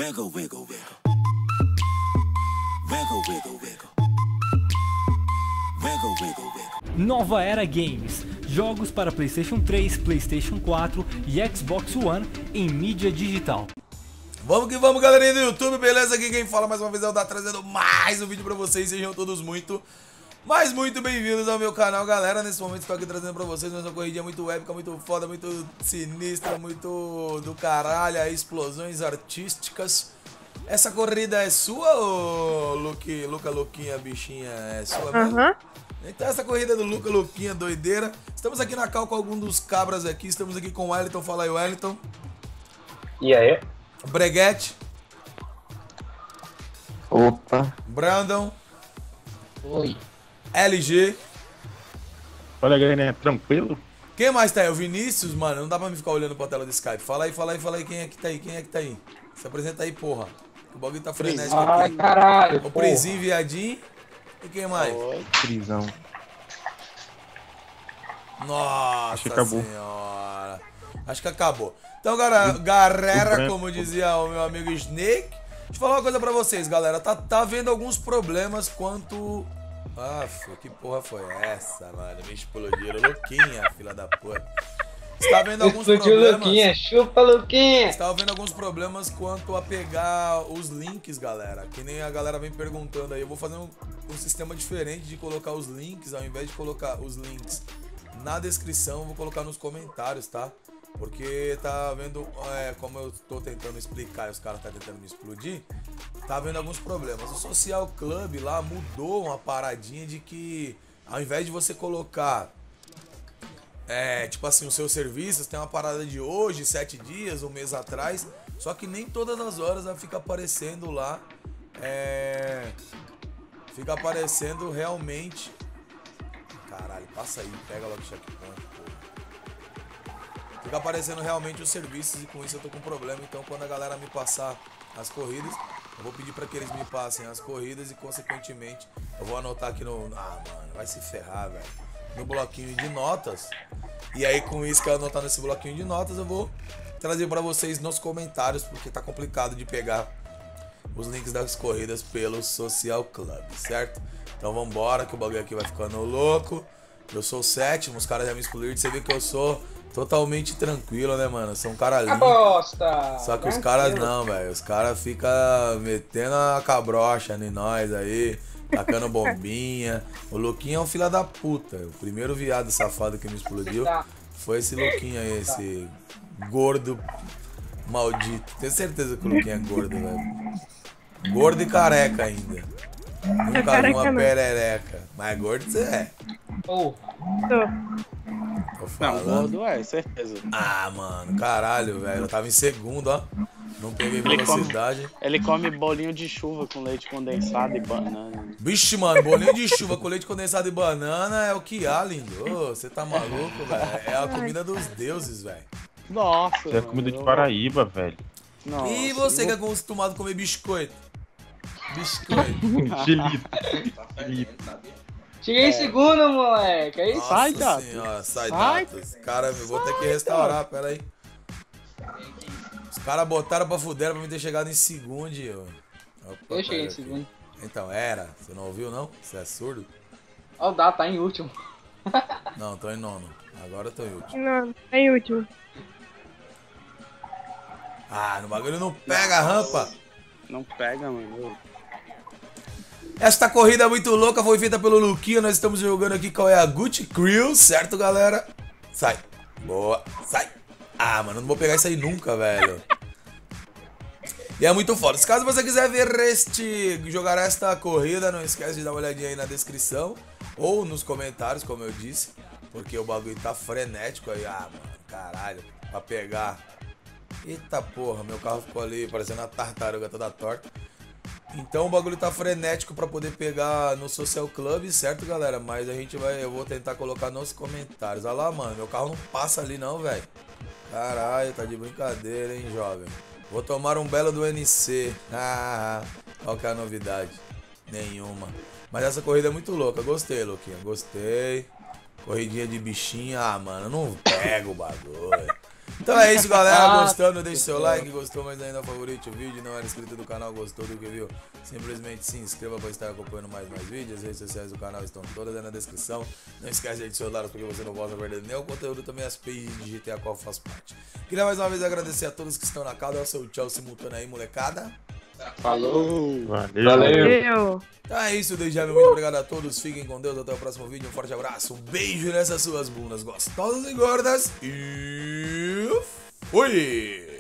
Wiggle, wiggle, wiggle. Wiggle, wiggle, wiggle. Wiggle, wiggle, wiggle. Nova Era Games. Jogos para PlayStation 3, PlayStation 4 e Xbox One em mídia digital. Vamos que vamos, galerinha do YouTube, beleza? Aqui quem fala mais uma vez é o Dá, trazendo mais um vídeo pra vocês. Sejam todos muito bem-vindos ao meu canal, galera. Nesse momento estou aqui trazendo pra vocês uma corridinha muito épica, muito foda, muito sinistra, muito do caralho, aí, explosões artísticas. Essa corrida é sua, ô Luca Luquinha, bichinha, é sua mesmo? Então essa corrida do Luca Luquinha, doideira. Estamos aqui na cal com algum dos cabras aqui, estamos aqui com o Wellington, fala aí, Wellington. E aí? Breguete. Opa. Brandon. Oi. LG. Olha, galera, tranquilo? Quem mais tá aí? O Vinícius, mano, não dá pra me ficar olhando pra tela do Skype. Fala aí, quem é que tá aí? Se apresenta aí, porra. O bagulho tá frenético aqui. Ai, caralho. O Prizinho, Viadinho. E quem mais? Oi. Prisão. Nossa Acho que acabou. senhora. Acho que acabou. Então, galera, como dizia o meu amigo Snake, deixa eu falar uma coisa pra vocês, galera. Tá havendo alguns problemas quanto... que porra foi essa, mano? Me explodiram. Luquinha, filha da puta. Está havendo alguns problemas. Luquinha, chupa Luquinha. Está havendo alguns problemas quanto a pegar os links, galera. Que nem a galera vem perguntando aí. Eu vou fazer um sistema diferente de colocar os links. Ao invés de colocar os links na descrição, eu vou colocar nos comentários, tá? Porque tá vendo, como eu tô tentando explicar e os caras tá tentando me explodir, tá vendo alguns problemas. O Social Club lá mudou uma paradinha de que ao invés de você colocar, tipo assim, os seus serviços, tem uma parada de hoje, 7 dias, um mês atrás, só que nem todas as horas ela fica aparecendo lá, fica aparecendo realmente. Caralho, passa aí, pega logo o checkpoint, pô. Fica aparecendo realmente os serviços e com isso eu tô com problema. Então quando a galera me passar as corridas, eu vou pedir pra que eles me passem as corridas e consequentemente eu vou anotar aqui no... mano, vai se ferrar, velho. No bloquinho de notas. E aí com isso que eu anotar nesse bloquinho de notas eu vou trazer pra vocês nos comentários, porque tá complicado de pegar os links das corridas pelo Social Club, certo? Então vambora que o bagulho aqui vai ficando louco. Eu sou o sétimo, os caras já me excluíram. Você vê que eu sou totalmente tranquilo, né, mano? Eu sou um cara limpo. Bosta. Só que os caras não, velho. Os caras ficam metendo a cabrocha em nós aí, tacando bombinha. O Luquinha é um filho da puta. O primeiro viado safado que me explodiu foi esse Luquinha aí, esse gordo maldito. Tenho certeza que o Luquinha é gordo, velho. Gordo e careca ainda. Nunca vi uma perereca. Mas gordo você é. Porra. Tô falando. Não, gordo certeza. Mano, caralho, velho. Eu tava em segundo, ó. Não peguei velocidade. Ele come bolinho de chuva com leite condensado e banana. Vixe, mano, bolinho de chuva com leite condensado e banana é o que há, lindo. Você tá maluco, velho? É a comida dos deuses, velho. Nossa. Isso é comida de Paraíba, velho. Nossa, E você que é acostumado a comer biscoito? Biscoito. Chilito. Cheguei em segundo, moleque. É isso? Nossa Sai, Dato. senhora, sai, Sai. Dato. Cara, eu vou ter que restaurar, pera aí. Os caras botaram pra fuder pra me ter chegado em segundo, eu. Opa, Eu cheguei em pera aqui. segundo. Então, era. Você não ouviu, não? Você é surdo? Ó, o Dá tá em último. Não, tô em nono. Agora eu tô em último. Não, é em último. No bagulho não pega a rampa. Não pega, mano. Esta corrida muito louca foi feita pelo Luquinha. Nós estamos jogando aqui qual é a Gucci Crew, certo, galera? Sai. Boa. Sai. Mano, não vou pegar isso aí nunca, velho. E é muito foda. Se caso você quiser ver jogar esta corrida, não esquece de dar uma olhadinha aí na descrição ou nos comentários, como eu disse, porque o bagulho tá frenético aí. Mano, caralho, pra pegar. Eita porra, meu carro ficou ali parecendo uma tartaruga toda torta. Então o bagulho tá frenético pra poder pegar no Social Club, certo, galera? Mas eu vou tentar colocar nos comentários. Olha lá, mano, meu carro não passa ali não, velho. Caralho, tá de brincadeira, hein, jovem. Vou tomar um belo do NC. Qual que é a novidade? Nenhuma. Mas essa corrida é muito louca, gostei, Luquinha, gostei. Corridinha de bichinha, mano, não pega o bagulho. Então é isso, galera. Gostando, deixe seu like. Gostou, mas ainda favorite o vídeo. Não era inscrito do canal, gostou do que viu? Simplesmente se inscreva para estar acompanhando mais vídeos. As redes sociais do canal estão todas aí na descrição. Não esquece de adicioná-las porque você não pode perder nenhum conteúdo. Também as pages de GTA, qual faz parte. Queria mais uma vez agradecer a todos que estão na casa. Dá o seu tchau simultâneo aí, molecada. Falou. Valeu. Então é isso, desde já, muito obrigado a todos. Fiquem com Deus, até o próximo vídeo. Um forte abraço, um beijo nessas suas bundas gostosas e gordas. E fui!